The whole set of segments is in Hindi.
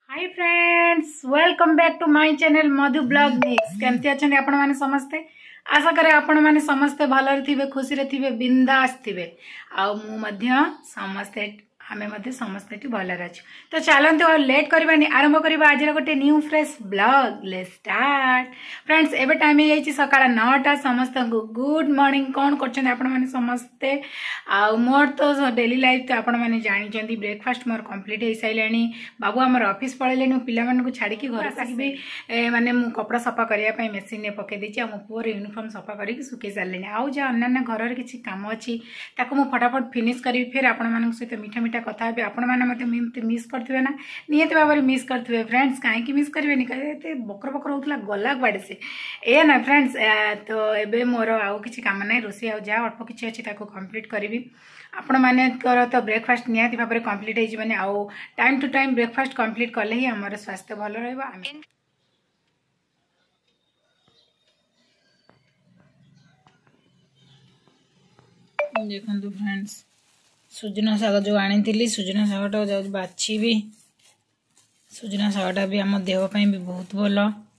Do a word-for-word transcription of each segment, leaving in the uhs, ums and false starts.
Hi friends, welcome back to my channel Madhu blog mix. केमती अच्छा आपण मैंने समस्ते आशा करे आपण मैंने समस्ते भलरे थिबे, खुशी रे थिबे, बिंदास थिबे। आ मु मध्य समस्ते हमें मध्य समस्ते भलरे अच्छे। तो चलते और लेट करबानी आरंभ करबा आज गोटे new fresh blog. Let's start friends. एबे टाइम हो जाई सकाळ नौटा। समस्त गुड मॉर्निंग। कौन करछन आपण माने समस्ते? आ मोर तो डेली लाइफ तो आपण माने जानि जंदी ब्रेकफास्ट मोर कंप्लीट हो साइलानी। बाबू हमर ऑफिस पळेले नु पिला मन को छाडी की घर आसीबे। माने मु कपड़ा सफा करिया पई मशीन ने पके देछि। आ मु पूरा यूनिफॉर्म सफा करी कि सुके सालेनी। आउ जे अन्य घर रे किछि काम अछि ताको मु फटाफट फिनिश करी। फिर आपण मानक सहित मीठा मीठा कथा हे। आपण माने मते मिस करथिबे ना, नियत बाबा मिस करथिबे फ्रेंड्स। काहे कि मिस करबे नि, कहे बकर बकर होतला गला बाडे से ए ना फ्रेंड्स। तो एबे मोर आउ किछि काम नै, रोसी आउ जा अल्प किछि अछि ताको कंप्लीट करिवि। आपण माने कर तो ब्रेकफास्ट नियत भाबरे कंप्लीट हे जिवने। आउ time to time breakfast complete करले ही हमर स्वास्थ्य भलो रहबा। देखंतु फ्रेंड्स, सुजना शाग जो आनी थी, सुजना शागटा जाऊ बाछि भी। सुजना शागटा भी आम देह पे भी बहुत भल।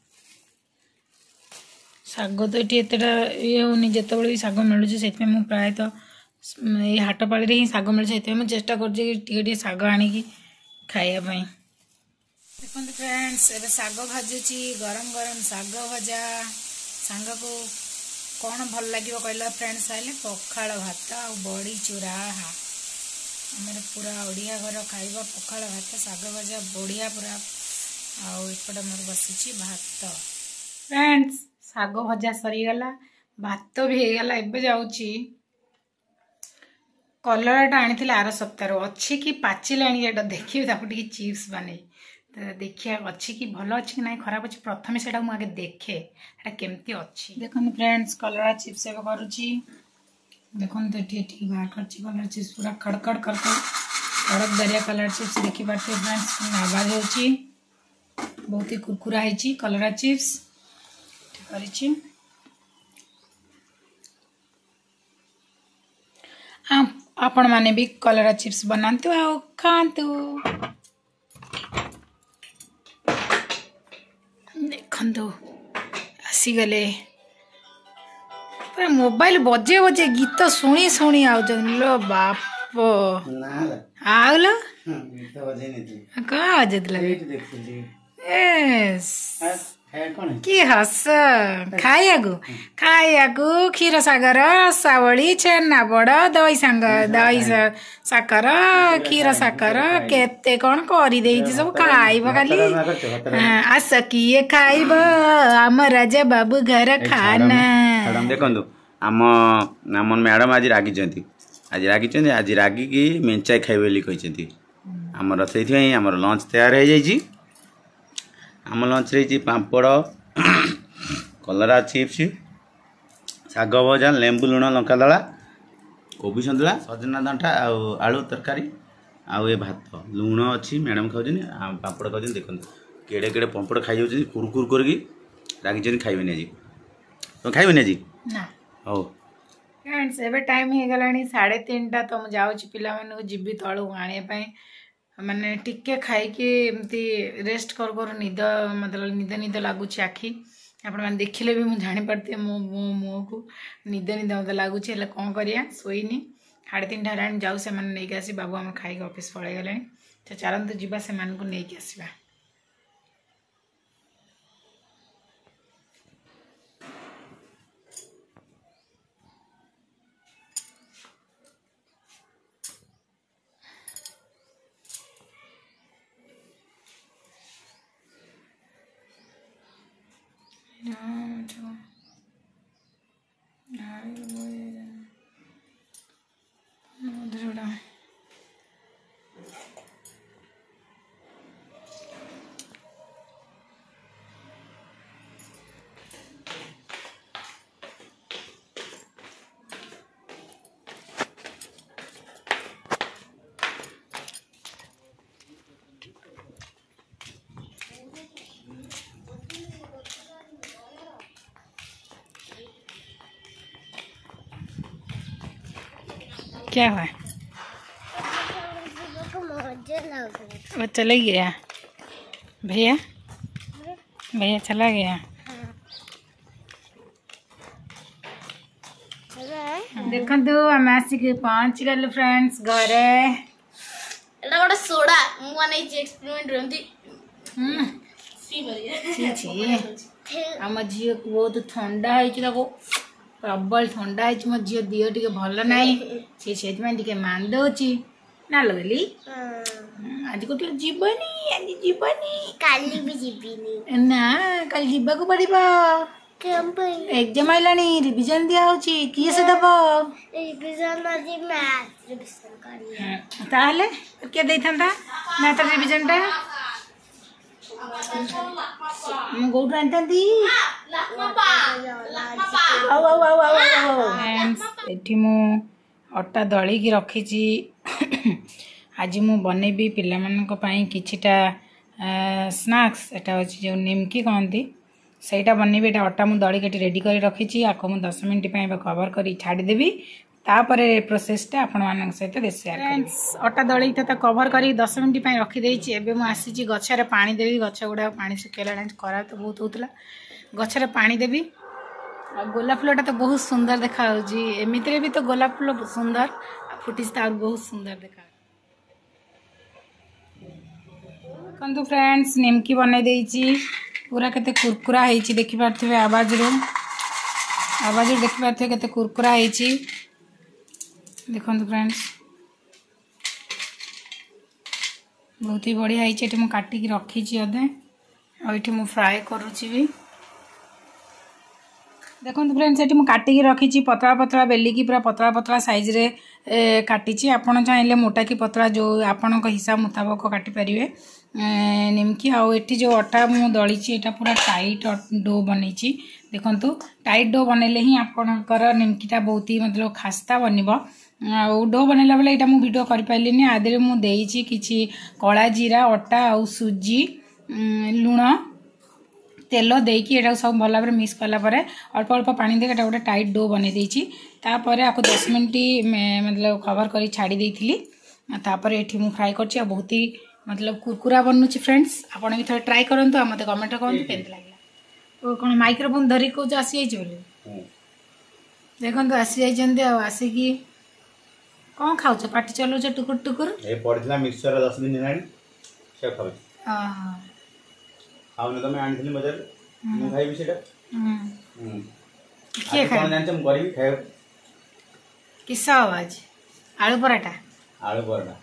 शाग तो ये एतटा ये होनी, जिते भी शाग मिलूँ से प्रायतः ये हाट पाड़ी ही शाग मिलूँ से मुझे चेष्टा कर शाग आनिकी खायापाई। देखो फ्रेंड्स, एबे शाग भाजुची, गरम गरम शाग भजा। सांग को कौन भल लगे कहला फ्रेंड्स? आइले पखाड़ भात आ बड़ी चूरा। हा आमर पूरा ओडिया घर खाइबा पखाड़ भात शाग भजा बढ़िया पूरा। आउट मोर बसी भात। फ्रेंड्स, शाग भजा सरीगला, भात भी हो गला। एबे जाउची कलराटा आनी आर सप्ताह अच्छी कि पाचिला देखिए चिप्स बने। तो देखिए अच्छी कि भल अच्छी कि ना खराब अच्छी, प्रथम से आगे देखे केमती अच्छी। देखो फ्रेंड्स, कलरा चिप्स एवं करुच्ची। देखो तो ये बाहर कर कलर चिप्स पूरा खड़खड़ करके कड़क दरिया कलर चिप्स देखी पार्थे फ्रेंड्स। आवाज होची बहुत ही कुरकुरा है कलरा चिप्स करी। आपण माने भी कलरा चिप्स बनातु आ खातु। देखो आसीगले पूरा मोबाइल बजे बजे गीत शुणी शुणी आलो बाप। आउल क्या बजे कि हस खाया खाया क्षीर सागर रसावली छेना बड़ दही सांग दही साकर क्षीर साकर केते कौन कर सब खाइब खाली। आस किए खाइब आम राजा बाबू घर खाना। देखो आम आम मैडम आज रागी आज रागी आज रागी की मेंचाई खाइबे कहते। आमर से आमर लंच तैयार हो जाइए। आम लंच रही पापड़, कलरा चिप्स, शाग भजा, लेंबू लुण लंका दला, कोबी सन्तुला, सजना दंटा आलू तरकारी आउ ये भात। लुण अच्छी मैडम खाऊँ, पापड़ खाऊँ। देखो केड़े केड़े पापड़ खाई जाऊँ कुरकुर करके रागी खाइबे आज। तो खाइबे आज हो फ्रेंड्स। एबे टाइम हो गलानी साढ़े तीन टा। तो मुझे जाऊँ पिला मानू जीवी तलू आने माने टिके खाइकी एमती रेस्ट कर कर निद मतलब निद निद लगुच आखि। आपण मैंने देखिले भी मुझे जानी पारते मो मो मुँह को निद निद मत लगुच। कौन करिया शोनी साढ़े तीन टा जाऊ से नहीं आसी। बाबू आम खाई ऑफिस पलि गले। तो चलते जीवा से नहीं आसवा। क्या हुआ? बच्चा लग गया। भैया भैया चला गया। देखंतु हम आसिक पहुंच गए फ्रेंड्स घरे। एटा गोटे सोडा मुआ नै एक्सपेरिमेंट रहंती। हम्म सी बरिया छी छी हम झियो को बहुत ठंडा है कि ताको प्रबल ठंडा है मो झियो दियो टिके भल नाही से सेज में टिके मान दोची ना लगली। आज को टिके जीवनी आज जीवनी काली भी जीविनी ना कल जीवा को पड़िबो एग्जाम आइलानी रिविजन दिया होची किए से दबो रिविजन আজি मैथ रिविजन करिया ताहले के दैथंता मैथ रिविजन टा मु गोट आंतंती आओ आओ आओ आओ फ्रेंड्स एठी मु अट्टा दळी की रखी छी। आज मु बनेबी पिला मानक पई किछिटा स्नैक्स एटा होची जो निमकी कहंती सेटा बनेबी। एटा अट्टा मु दळी केटी रेडी करी रखी छी आको मु दस मिनिट पई कवर करी छाडी देबी तापर प्रोसेसटा आपण मानक सहित दे शेयर फ्रेंड्स। अट्टा दळी त कवर करी दस मिनिट पई रखी देई छी। एबे मु आसी छी गछरे पानी देबी गछ गुडा पानी सुकेला खरा तो बहुत होतला गछरे पानी देबी। आ गोलाप फूलटा तो बहुत सुंदर देखा होजी एमितरे भी तो गोलाप फूल सुंदर फुटिस त बहुत सुंदर देखा। कंतु फ्रेंड्स निमकी बनै देई छी पूरा केते कुरकुरा है देखि पारथिबे आवाज रो आवाज रो देखि पारथिबे केते कुरकुरा है देखो फ्रेंड्स बहुत ही बढ़िया है। मु काटिकी रखी अधे आठ मु फ्राए करुची भी देखो फ्रेंड्स ये काटिकी रखी पतला पतला बेलिकी पूरा पतला पतला साइज रे काटी आपड़ चाहिए मोटा कि पतला जो आपण हिसाब मुताबक काटी पारे निमकी आउ एटी जो अटा मु दली एटा पूरा टाइट डो बनी देखु टाइट डो बनइले ही आपणकर निमकीटा बहुत ही मतलब खास्ता बनब आउ डो बनैला बेले यहाँ मुझे भिडियो कर पारे आदि मुझे किसी कला जीरा अटा आउ सुजी लुण तेल देकी एटा सब भल भाव मिक्स कलापर अल्प अल्प पानी दे गोटे टाइट डो बन तापर आपको दस मिनट मतलब कवर कर छाड़ी देती तापर ये मुझे फ्राए कर बहुत ही मतलब कुरकुरा बनूची फ्रेंड्स आपड़ भी थोड़ा ट्राए करूँ मत कमेंट कहूँ के लगे तो कौन माइक्रोफोन धरिक कौच आसी जाइए देखो आसी जाइए आसिकी कौन खाऊ पाटी चलाऊ टुकुर टुकुर पड़ता मिक्सचर दस दिन है से खाऊ खाऊनी तुम आनी बजार मु खाइबी सेटा के खाए जान हम करी खाए किस आवाज आलू पराठा आलू पराठा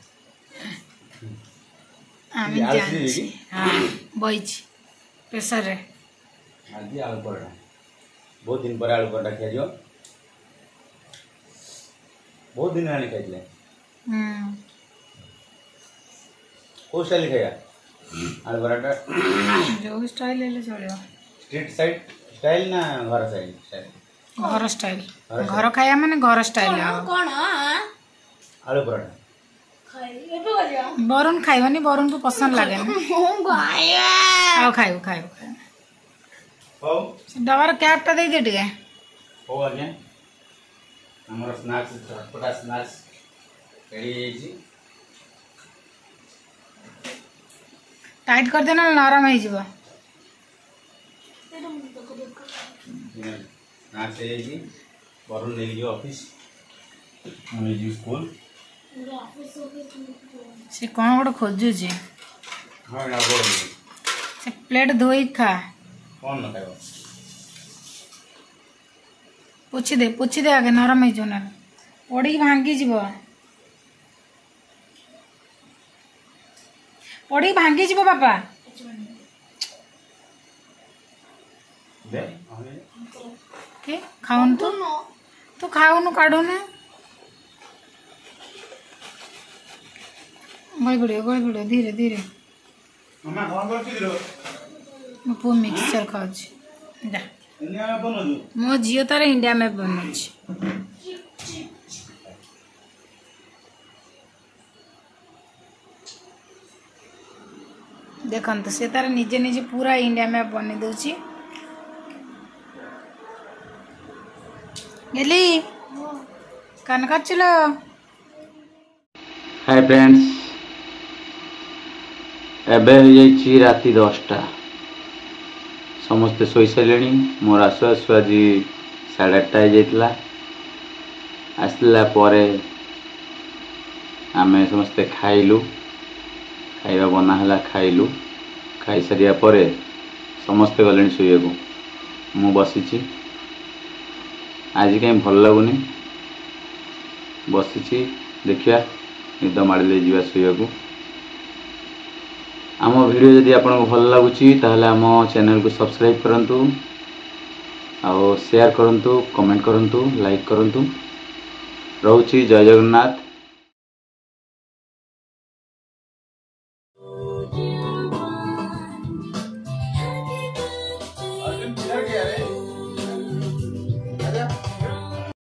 आमी जान हां बइच प्रेशर रे आदि आलू पराठा बहुत दिन पर आलू पराठा खाइयो बहुत दिन आने खाइले हम्म को स्टाइल खाया आलू पराठा जो स्टाइल ले चलो स्ट्रीट साइड स्टाइल ना घर साइड स्टाइल घर स्टाइल घर खाया माने घर स्टाइल कोन आलू पराठा बरुण खाइबनी बरुण को पसंद लागे आओ खाइब खाइब हो डबर कैपटा दे दे टिके हो आज्ञा हमर स्नैक्स चटपटा स्नैक्स रेडी जी टाइट कर देना नरम हो जिवो स्नैक्स रेडी जी बरुण ले जो ऑफिस हम जी स्कूल से कौन गोटे खोजु जी हां ना बोल से प्लेट धोई खा कौन न खाइबो पूछी दे पूछी दे आगे नरम हो ना पड़ी भांगी जीव पड़ी भांगी जीव बापा दे के खाऊन तू तू खाऊनु काढून गई बिड़ियो गई बिड़ियो धीरे धीरे मम्मा कौन करछि दिलो मो पु मिक्सचर खाउछि जा इंडिया में बनोजु मो झियो तार इंडिया में बनछि देखंत से तार निजे निजे पूरा इंडिया में बने दउछि गेली कान का चलो हाय फ्रेंड्स एबे हो जाइए राति दसटा समस्ते शोई सारे मोर आसु आसु आज साढ़े आठटा हो जाता आसला आमे समस्ते खाइलु खाइबा बनाला खाइलु खाई सारिया परे समस्ते गले शोक मु बसी आज कहीं भल लगुनि बसी देखिया निद माड़े जा शोक आम वीडियो जदि आपको भल लगुच ताहले आम चैनल को सब्सक्राइब करंतु और शेयर करंतु कमेंट करंतु लाइक करंतु। रोची जय जगन्नाथ।